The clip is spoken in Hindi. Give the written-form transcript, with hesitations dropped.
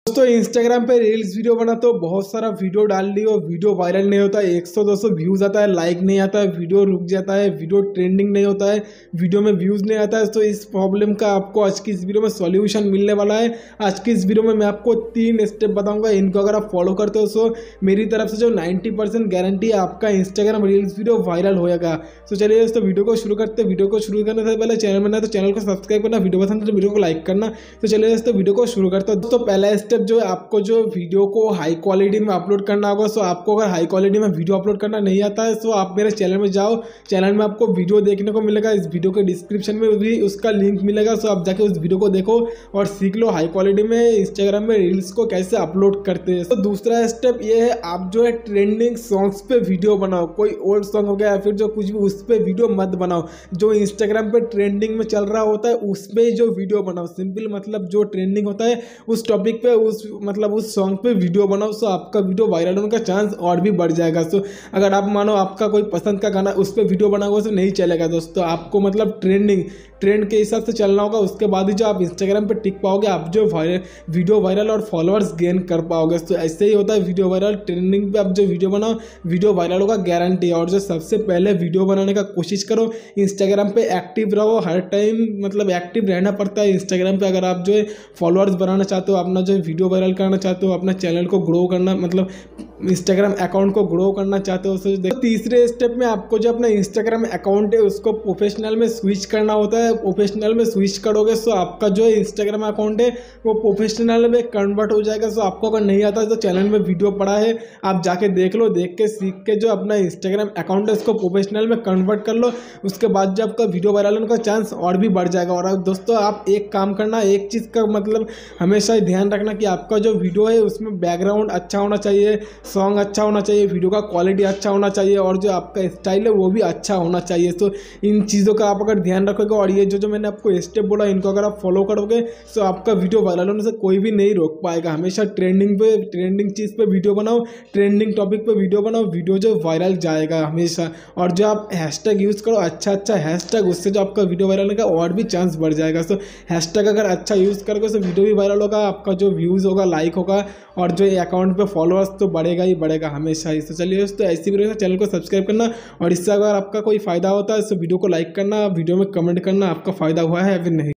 दोस्तों इंस्टाग्राम पे रील्स वीडियो बना तो बहुत सारा वीडियो डाल ली और वीडियो वायरल नहीं होता है। 100-200 व्यूज आता है, लाइक नहीं आता है, वीडियो रुक जाता है, वीडियो ट्रेंडिंग नहीं होता है, वीडियो में व्यूज नहीं आता है। तो इस प्रॉब्लम का आपको आज की इस वीडियो में सॉल्यूशन मिलने वाला है। आज की इस वीडियो में मैं आपको 3 स्टेप बताऊंगा, इनको अगर आप फॉलो करते हो तो मेरी तरफ से जो 90% गारंटी है आपका इंस्टाग्राम रील्स वीडियो वायरल होएगा। तो चलिए दोस्तों वीडियो को शुरू करते हैं। वीडियो को शुरू करने से पहले चैनल में ना तो चैनल को सब्सक्राइब करना, वीडियो पसंद तो वीडियो को लाइक करना। तो चलिए दोस्तों वीडियो को शुरू करते हैं। दोस्तों पहला स्टेप जो है, आपको जो वीडियो को हाई क्वालिटी में अपलोड करना होगा। सो आपको अगर हाई क्वालिटी में वीडियो अपलोड करना नहीं आता है तो आप मेरे चैनल में जाओ, चैनल में आपको वीडियो देखने को मिलेगा। इस वीडियो के डिस्क्रिप्शन में भी उसका लिंक मिलेगा। सो आप जाके उस वीडियो को देखो और सीख लो हाई क्वालिटी में इंस्टाग्राम में रील्स को कैसे अपलोड करते हैं। तो दूसरा स्टेप ये है, आप जो है ट्रेंडिंग सॉन्ग्स पे वीडियो बनाओ। कोई ओल्ड सॉन्ग हो गया या फिर जो कुछ भी, उस पर वीडियो मत बनाओ। जो इंस्टाग्राम पे ट्रेंडिंग में चल रहा होता है उस पर जो वीडियो बनाओ। सिंपल मतलब जो ट्रेंडिंग होता है उस टॉपिक पे, उस सॉन्ग पे वीडियो बनाओ। सो आपका वीडियो वायरल होने का चांस और भी बढ़ जाएगा। सो अगर आप मानो आपका कोई पसंद का गाना उस पर वीडियो बनाओगे तो नहीं चलेगा दोस्तों। आपको मतलब ट्रेंड के हिसाब से चलना होगा, उसके बाद ही जो आप इंस्टाग्राम पे टिक पाओगे, आप जो वीडियो वायरल और फॉलोअर्स गेन कर पाओगे। तो ऐसे ही होता है वीडियो वायरल। ट्रेंडिंग पे आप जो वीडियो बनाओ वीडियो वायरल होगा गारंटी। और जो सबसे पहले वीडियो बनाने का कोशिश करो, इंस्टाग्राम पे एक्टिव रहो हर टाइम, मतलब एक्टिव रहना पड़ता है इंस्टाग्राम पे। अगर आप जो है फॉलोअर्स बनाना चाहते हो, अपना जो वीडियो वायरल करना चाहते हो, अपना चैनल को ग्रो करना, मतलब इंस्टाग्राम अकाउंट को ग्रो करना चाहते हो। तो तीसरे स्टेप में आपको जो अपना इंस्टाग्राम अकाउंट है उसको प्रोफेशनल में स्विच करना होता है। प्रोफेशनल में स्विच करोगे तो आपका जो इंस्टाग्राम अकाउंट है वो प्रोफेशनल में कन्वर्ट हो जाएगा। तो आपको अगर नहीं आता तो चैनल में वीडियो पड़ा है, आप जाके देख लो, देख के सीख के जो अपना इंस्टाग्राम अकाउंट है उसको प्रोफेशनल में कन्वर्ट कर लो। उसके बाद जो आपका वीडियो वायरल होने का चांस और भी बढ़ जाएगा। और दोस्तों आप एक काम करना, एक चीज़ का मतलब हमेशा ध्यान रखना कि आपका जो वीडियो है उसमें बैकग्राउंड अच्छा होना चाहिए, सॉन्ग अच्छा होना चाहिए, वीडियो का क्वालिटी अच्छा होना चाहिए और जो आपका स्टाइल है वो भी अच्छा होना चाहिए। तो इन चीज़ों का आप अगर ध्यान रखोगे और ये जो मैंने आपको स्टेप बोला इनको अगर आप फॉलो करोगे तो आपका वीडियो वायरल होने से कोई भी नहीं रोक पाएगा। हमेशा ट्रेंडिंग चीज़ पे वीडियो बनाओ, ट्रेंडिंग टॉपिक पे वीडियो बनाओ, वीडियो जो वायरल जाएगा हमेशा। और जो आप हैशटैग यूज़ करो, अच्छा हैशटैग, उससे जो आपका वीडियो वायरल होगा और भी चांस बढ़ जाएगा। तो हैशटैग अगर अच्छा यूज़ करोगे तो वीडियो भी वायरल होगा, आपका जो व्यूज़ होगा, लाइक होगा और जो अकाउंट पे फॉलोअर्स तो बढ़ेगा ही बढ़ेगा हमेशा ही। तो चलिए दोस्तों ऐसी वीडियो चैनल को सब्सक्राइब करना और इससे अगर आपका कोई फ़ायदा होता है तो वीडियो को लाइक करना, वीडियो में कमेंट करना आपका फ़ायदा हुआ है या फिर नहीं।